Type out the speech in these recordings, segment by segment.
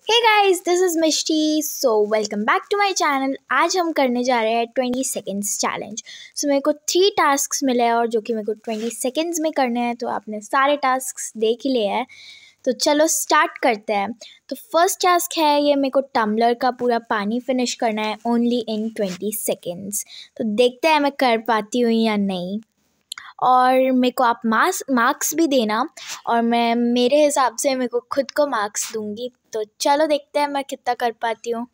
Hey guys, this is Mishti. So welcome back to my channel. आज हम करने जा रहे हैं 20 सेकेंड्स चैलेंज। सो मेरे को 3 टास्क्स मिले हैं और जो कि मेरे को 20 सेकेंड्स में करने हैं। तो आपने सारे टास्क्स देख ही लिए हैं, तो चलो स्टार्ट करते हैं। तो फर्स्ट टास्क है ये, मेरे को टम्बलर का पूरा पानी फिनिश करना है ओनली इन 20 सेकेंड्स। तो देखते हैं मैं कर पाती हूँ या नहीं। और मेरे को आप मार्क्स भी देना और मैं मेरे हिसाब से मेरे को खुद को मार्क्स दूंगी। तो चलो देखते हैं मैं कितना कर पाती हूँ।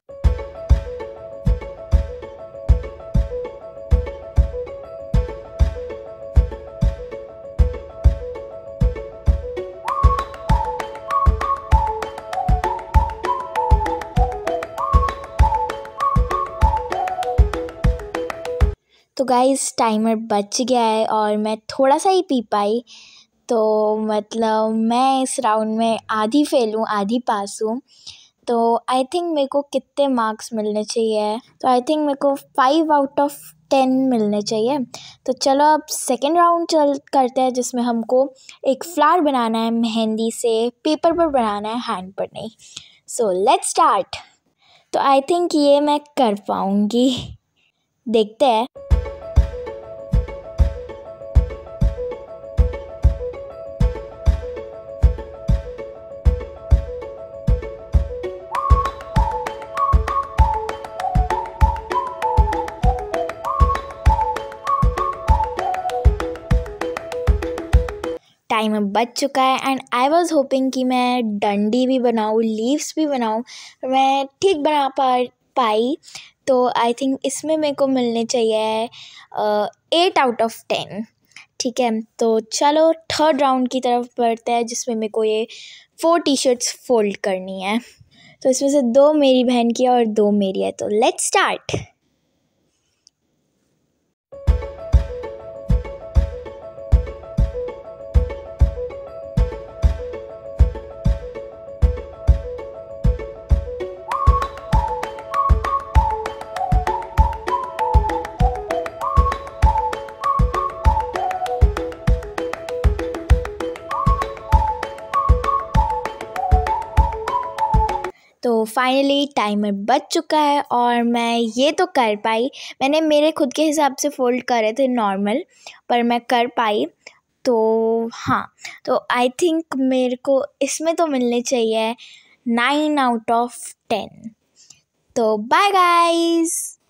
तो गाइस टाइमर बच गया है और मैं थोड़ा सा ही पी पाई। तो मतलब मैं इस राउंड में आधी फेल हूँ आधी पास हूँ। तो आई थिंक मेरे को कितने मार्क्स मिलने चाहिए, तो आई थिंक मेरे को 5/10 मिलने चाहिए। तो चलो अब सेकेंड राउंड चल करते हैं, जिसमें हमको एक फ्लावर बनाना है मेहंदी से, पेपर पर बनाना है, हैंड पर नहीं। So let's start. तो आई थिंक ये मैं कर पाऊँगी, देखते हैं। टाइम अब बच चुका है एंड आई वॉज होपिंग कि मैं डंडी भी बनाऊँ, लीव्स भी बनाऊँ, मैं ठीक बना पाई। तो आई थिंक इसमें मेरे को मिलने चाहिए 8/10। ठीक है, तो चलो थर्ड राउंड की तरफ बढ़ते हैं, जिसमें मेरे को ये 4 टी-शर्ट्स फोल्ड करनी है। तो इसमें से 2 मेरी बहन की और 2 मेरी है। तो लेट्स स्टार्ट। तो फाइनली टाइमर बच चुका है और मैं ये तो कर पाई। मैंने मेरे खुद के हिसाब से फ़ोल्ड करे थे नॉर्मल, पर मैं कर पाई। तो हाँ, तो आई थिंक मेरे को इसमें तो मिलने चाहिए 9/10। तो बाय गाइस।